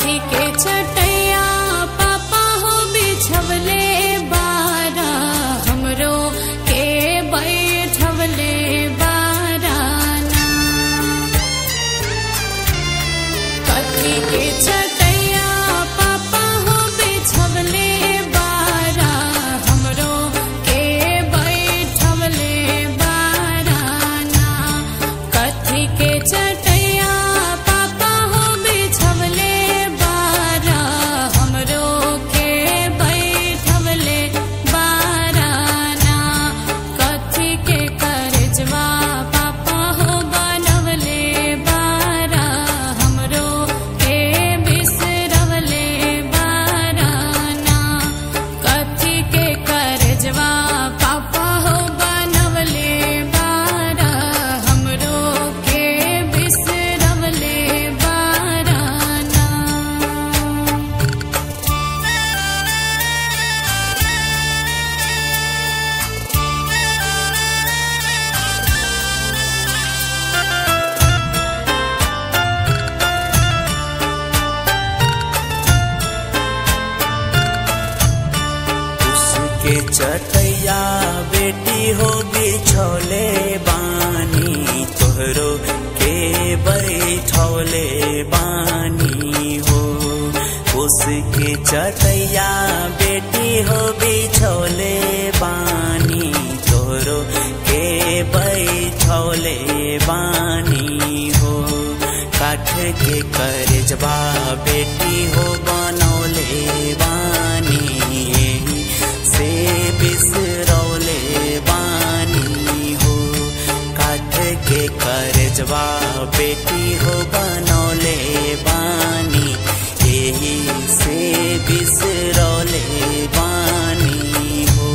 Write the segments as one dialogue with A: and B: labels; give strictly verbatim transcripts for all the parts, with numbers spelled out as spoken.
A: काठी के चटैया पापा हो बिछवले बारा हमरो के बैठवले बाराना। काठी के चटैया पापा हो बिछवले बारा हमरो के बैठवले बाराना। काठी के चटैया पापा हो बिछवले बारा हमरो के बैठवले बाराना। काठी के करजवा पापा हो बनवले बारा हमरो के बिसरवले बाराना। काठी के करजवा पापा हो बनवले बारा हमरो के बिसरवले बाराना।
B: उसके चटैया बेटी हो बिछौले बानी तोहरो के बैठौले बानी हो। उसके चटैया बेटी हो बिछौले बानी तोहरो के बैठौले बानी हो। काठ के करजवा बेटी हो बनौले बानी से बिसरौले बानी हो। काठ के करजवा बेटी हो बनौले बानी यही से बिसरौले बानी हो।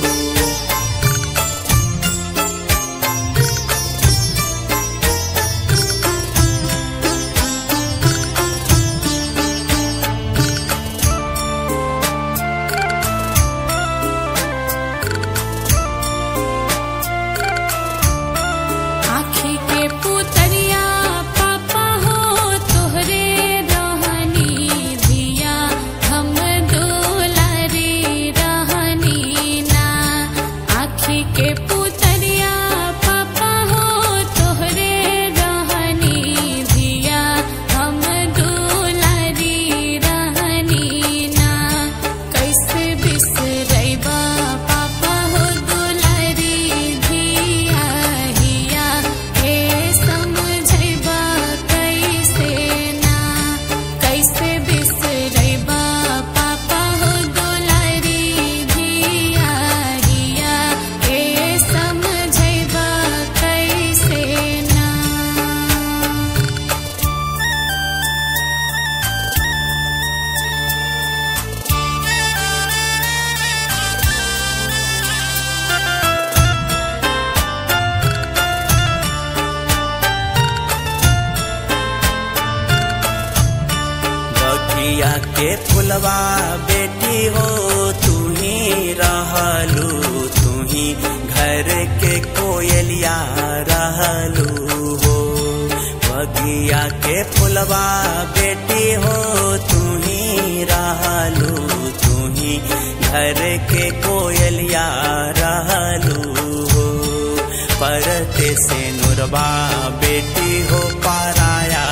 A: आँखी के पुतरिया पापा हो तोहरे रहनी धिया हम दुलारी रहनी ना। आँखी के पुतरिया पापा हो तोहरे रहनी धिया हम दुलारी रहनी ना। कैसे बिसरैबा पापा हो दुलारी धिया हिया के समझैबा कैसे ना। कैसे बिसरैबा पापा हो दुलारी धिया हिया के समझैबा कैसे ना।
B: बगिया के फुलवा बेटी हो तू ही रहलू तू ही घर के कोयलिया रहलू हो। बगिया के फुलवा बेटी हो तू ही रहलू तू ही घर के कोयलिया रहलू हो। परते से नुरबा बेटी हो पाराया